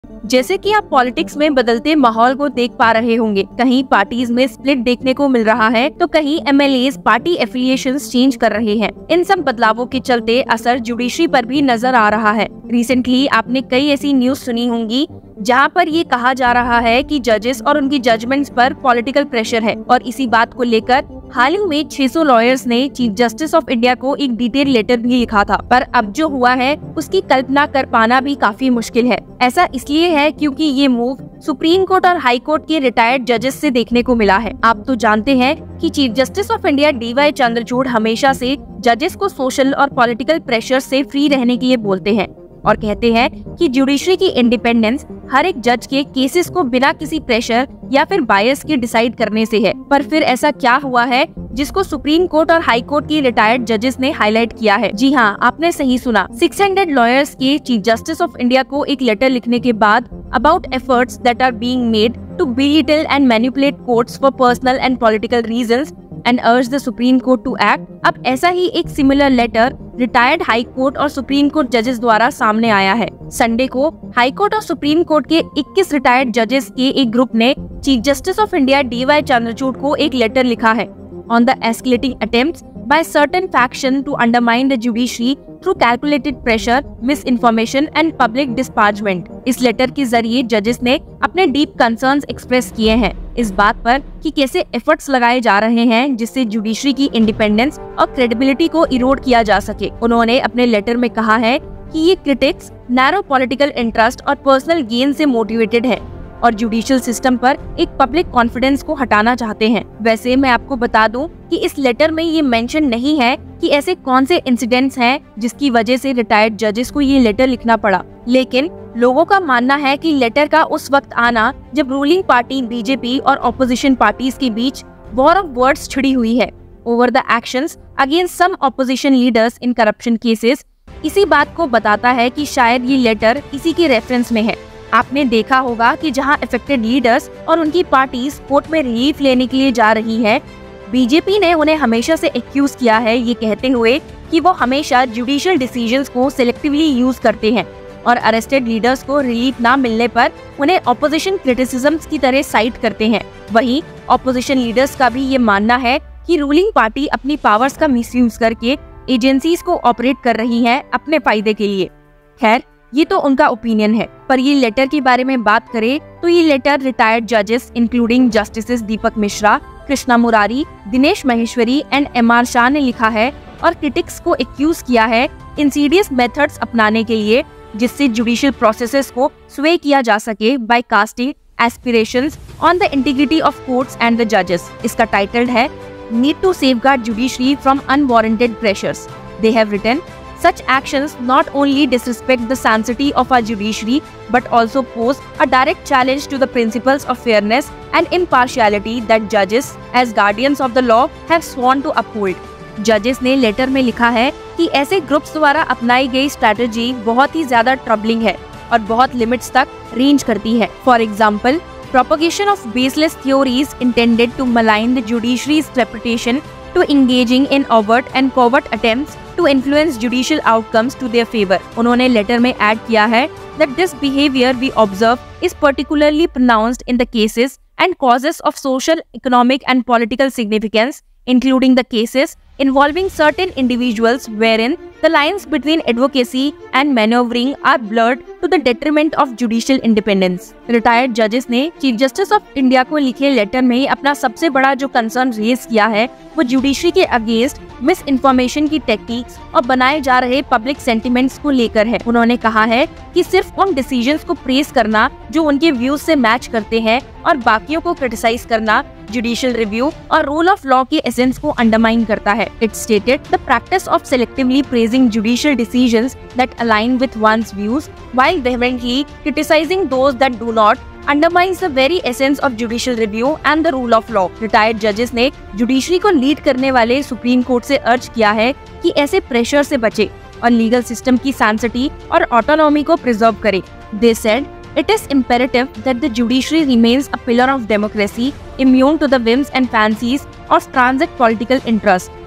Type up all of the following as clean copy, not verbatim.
जैसे कि आप पॉलिटिक्स में बदलते माहौल को देख पा रहे होंगे, कहीं पार्टीज में स्प्लिट देखने को मिल रहा है तो कहीं एमएलएज पार्टी एफिलिएशंस चेंज कर रहे हैं। इन सब बदलावों के चलते असर जुडिशरी पर भी नजर आ रहा है। रिसेंटली आपने कई ऐसी न्यूज सुनी होंगी जहां पर ये कहा जा रहा है कि जजेस और उनकी जजमेंट्स पर पॉलिटिकल प्रेशर है, और इसी बात को लेकर हाल ही में 600 लॉयर्स ने चीफ जस्टिस ऑफ इंडिया को एक डिटेल लेटर भी लिखा था। पर अब जो हुआ है उसकी कल्पना कर पाना भी काफी मुश्किल है। ऐसा इसलिए है क्योंकि ये मूव सुप्रीम कोर्ट और हाई कोर्ट के रिटायर्ड जजेस से देखने को मिला है। आप तो जानते हैं कि chief justice of India D Y Chandrachud हमेशा से जजेस को सोशल और पॉलिटिकल प्रेशर से फ्री रहने के लिए बोलते हैं और कहते हैं कि जुडिशरी की इंडिपेंडेंस हर एक जज के केसेस को बिना किसी प्रेशर या फिर बायस के डिसाइड करने से है। पर फिर ऐसा क्या हुआ है जिसको सुप्रीम कोर्ट और हाई कोर्ट के रिटायर्ड जजेस ने हाईलाइट किया है? जी हाँ, आपने सही सुना। 600 लॉयर्स के चीफ जस्टिस ऑफ इंडिया को एक लेटर लिखने के बाद about efforts that are being made to belittle and manipulate courts for personal and political reasons and urge the Supreme Court to act। अब ऐसा ही एक similar letter retired high court और सुप्रीम कोर्ट जजेस द्वारा सामने आया है। संडे को हाई कोर्ट और सुप्रीम कोर्ट के 21 रिटायर्ड जजेस के एक ग्रुप ने chief justice of India D Y Chandrachud को एक लेटर लिखा है on the escalating attempts by certain faction to undermine the judiciary through calculated pressure, misinformation and public disparagement। इस लेटर के जरिए जजेस ने अपने डीप कंसर्न्स एक्सप्रेस किए हैं इस बात पर कि कैसे एफर्ट्स लगाए जा रहे हैं जिससे जुडिशरी की इंडिपेंडेंस और क्रेडिबिलिटी को इरोड किया जा सके। उन्होंने अपने लेटर में कहा है कि ये क्रिटिक्स नैरो पॉलिटिकल इंटरेस्ट और पर्सनल गेन से मोटिवेटेड है और जुडिशियल सिस्टम पर एक पब्लिक कॉन्फिडेंस को हटाना चाहते हैं। वैसे मैं आपको बता दूं कि इस लेटर में ये मेंशन नहीं है कि ऐसे कौन से इंसिडेंट्स हैं जिसकी वजह से रिटायर्ड जजेस को ये लेटर लिखना पड़ा, लेकिन लोगों का मानना है कि लेटर का उस वक्त आना जब रूलिंग पार्टी बीजेपी और ऑपोजिशन पार्टीज के बीच वॉर ऑफ वर्ड्स छिड़ी हुई है over the actions against some opposition leaders in corruption cases. इसी बात को बताता है कि शायद ये लेटर इसी के रेफरेंस में है। आपने देखा होगा कि जहां अफेक्टेड लीडर्स और उनकी पार्टीज कोर्ट में रिलीफ लेने के लिए जा रही है, बीजेपी ने उन्हें हमेशा से एक्यूज किया है ये कहते हुए कि वो हमेशा जुडिशियल डिसीजंस को सिलेक्टिवली यूज करते हैं और अरेस्टेड लीडर्स को रिलीफ ना मिलने पर उन्हें ऑपोजिशन क्रिटिसिज्म्स की तरह साइट करते हैं। वहीं ऑपोजिशन लीडर्स का भी ये मानना है कि रूलिंग पार्टी अपनी पावर्स का मिसयूज करके एजेंसीज को ऑपरेट कर रही है अपने फायदे के लिए। खैर, ये तो उनका ओपिनियन है, पर ये लेटर के बारे में बात करें तो ये लेटर रिटायर्ड जजेस including justices Deepak Mishra, Krishna Murari, Dinesh Maheshwari and M R Shah ने लिखा है और क्रिटिक्स को एक्यूज किया है इंसीडियस मेथड्स अपनाने के लिए जिससे जुडिशियल प्रोसेसेस को स्वे किया जा सके by casting aspirations on the integrity of courts and the जजेस। इसका टाइटल है need to safeguard judiciary from unwarranted pressures. They have written such actions not only disrespect the sanctity of our judiciary but also pose a direct challenge to the principles of fairness and impartiality that judges as guardians of the law have sworn to uphold। जजेस ने letter में लिखा है कि ऐसे groups द्वारा अपनाई गई स्ट्रैटेजी बहुत ही ज्यादा ट्रबलिंग है और बहुत लिमिट्स तक रेंज करती है। For example, propagation of baseless theories intended to malign the judiciary's reputation to engaging in overt and covert attempts to influence judicial outcomes to their favor। उन्होंने लेटर में ऐड किया है that this behavior we observe is particularly pronounced in the cases and causes of social, economic and political significance, including the cases involving certain individuals wherein the lines between advocacy and maneuvering are blurred to the detriment of judicial independence। Retired जजेस ने chief justice of India को लिखे letter में अपना सबसे बड़ा जो concern raise किया है वो जुडिशरी के अगेंस्ट मिस इन्फॉर्मेशन की टेक्निक्स और बनाए जा रहे पब्लिक सेंटिमेंट्स को लेकर है। उन्होंने कहा है कि सिर्फ उन डिसीजंस को प्रेस करना जो उनके व्यूज से मैच करते हैं और बाकियों को क्रिटिसाइज करना जुडिशियल रिव्यू और रूल ऑफ लॉ के एसेंस को अंडरमाइन करता है। It stated the practice of selectively praising judicial decisions that align with one's views while vehemently criticizing those that do not undermines the very essence of judicial review and the rule of law। Retired जजेस ने judiciary को lead करने वाले supreme court से अर्ज किया है कि ऐसे प्रेशर से बचे और लीगल सिस्टम की सैंसिटी और ऑटोनॉमी को प्रिजर्व करे। They said it is imperative that the judiciary remains a pillar of democracy, immune to the whims and fancies of transient political interest।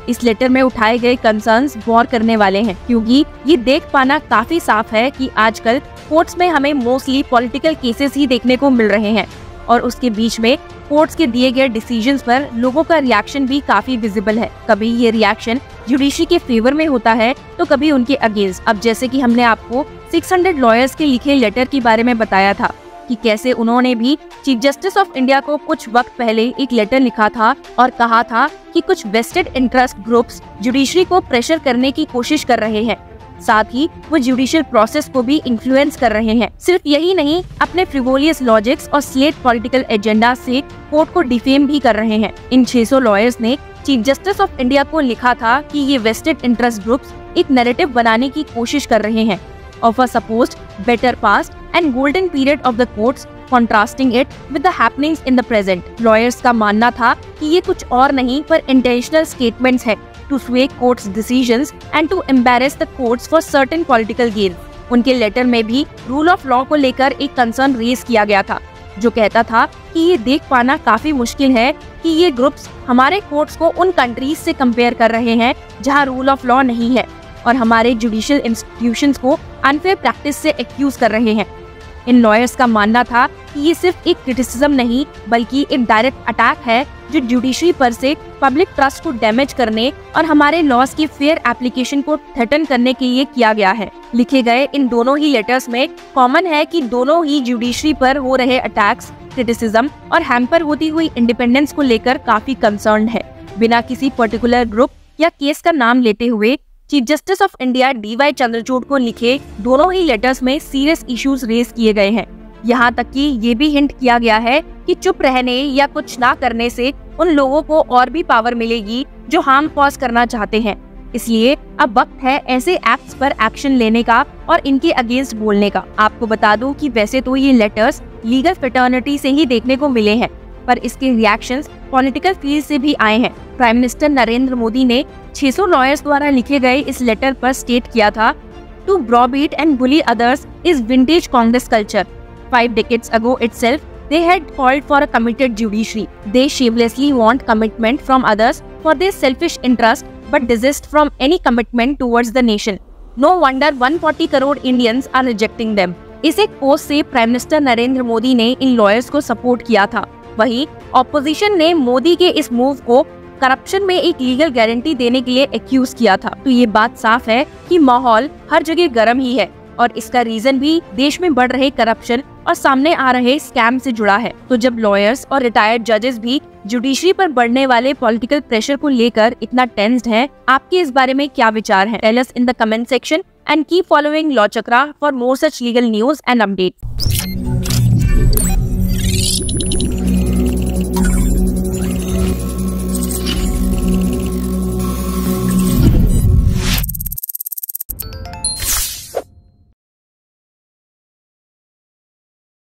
इस लेटर में उठाए गए कंसर्न्स गौर करने वाले हैं, क्योंकि ये देख पाना काफी साफ है कि आजकल कोर्ट्स में हमें मोस्टली पॉलिटिकल केसेस ही देखने को मिल रहे हैं और उसके बीच में कोर्ट्स के दिए गए डिसीजंस पर लोगों का रिएक्शन भी काफी विजिबल है। कभी ये रिएक्शन जुडिशरी के फेवर में होता है तो कभी उनके अगेंस्ट। अब जैसे कि हमने आपको 600 लॉयर्स के लिखे लेटर के बारे में बताया था कि कैसे उन्होंने भी चीफ जस्टिस ऑफ इंडिया को कुछ वक्त पहले एक लेटर लिखा था और कहा था कि कुछ वेस्टेड इंटरेस्ट ग्रुप्स जुडिशरी को प्रेशर करने की कोशिश कर रहे हैं, साथ ही वो जुडिशियल प्रोसेस को भी इन्फ्लुएंस कर रहे हैं। सिर्फ यही नहीं, अपने फ्रिवोलियस लॉजिक्स और स्लेट पॉलिटिकल एजेंडा से कोर्ट को डिफेम भी कर रहे हैं। इन 600 लॉयर्स ने चीफ जस्टिस ऑफ इंडिया को लिखा था कि ये वेस्टेड इंटरेस्ट ग्रुप्स एक नैरेटिव बनाने की कोशिश कर रहे हैं of a supposed better past and golden period of the courts, contrasting it with the happenings in the present. Lawyers का मानना था कि ये कुछ और नहीं पर intentional statements है to sway courts decisions and to embarrass the courts for certain political gain. उनके लेटर में भी रूल ऑफ लॉ को लेकर एक कंसर्न रेज किया गया था, जो कहता था कि ये देख पाना काफी मुश्किल है कि ये ग्रुप्स हमारे कोर्ट्स को उन कंट्रीज से कंपेयर कर रहे हैं जहां रूल ऑफ लॉ नहीं है और हमारे जुडिशियल इंस्टीट्यूशंस को अनफेयर प्रैक्टिस से एक्यूज कर रहे हैं। इन लॉयर्स का मानना था कि ये सिर्फ एक क्रिटिसिज्म नहीं बल्कि एक डायरेक्ट अटैक है जो जुडिशरी पर से पब्लिक ट्रस्ट को डैमेज करने और हमारे लॉज की फेयर एप्लीकेशन को थ्रेटन करने के लिए किया गया है। लिखे गए इन दोनों ही लेटर्स में कॉमन है कि दोनों ही जुडिशरी पर हो रहे अटैक्स, क्रिटिसिज्म और हैम्पर होती हुई इंडिपेंडेंस को लेकर काफी कंसर्न्ड है। बिना किसी पर्टिकुलर ग्रुप या केस का नाम लेते हुए chief justice of India DY Chandrachud को लिखे दोनों ही लेटर्स में सीरियस इश्यूज रेज किए गए हैं। यहाँ तक कि ये भी हिंट किया गया है कि चुप रहने या कुछ ना करने से उन लोगों को और भी पावर मिलेगी जो हार्म कॉज करना चाहते हैं। इसलिए अब वक्त है ऐसे एक्ट्स पर एक्शन लेने का और इनके अगेंस्ट बोलने का। आपको बता दूं कि वैसे तो ये लेटर्स लीगल फ्रेटर्निटी से ही देखने को मिले हैं, पर इसके रिएक्शंस पॉलिटिकल फील्ड से भी आए हैं। प्राइम मिनिस्टर नरेंद्र मोदी ने 600 लॉयर्स द्वारा लिखे गए इस लेटर पर स्टेट किया था, to browbeat and bully others is vintage Congress culture. 5 decades ago itself, they had called for a committed judiciary. They shamelessly want commitment from others for their selfish interest, but desist from any commitment towards the nation. No wonder 140 crore Indians are rejecting them. इस एक post से prime minister Narendra Modi ने इन lawyers को support किया था। वहीं opposition ने मोदी के इस मूव को करप्शन में एक लीगल गारंटी देने के लिए एक्यूज किया था। तो ये बात साफ है कि माहौल हर जगह गर्म ही है और इसका रीजन भी देश में बढ़ रहे करप्शन और सामने आ रहे स्कैम से जुड़ा है। तो जब लॉयर्स और रिटायर्ड जजेस भी जुडिशरी पर बढ़ने वाले पॉलिटिकल प्रेशर को लेकर इतना टेंस्ड हैं, आपके इस बारे में क्या विचार हैं? Tell us in the comment section and keep following law Chakra for more such legal news and updates.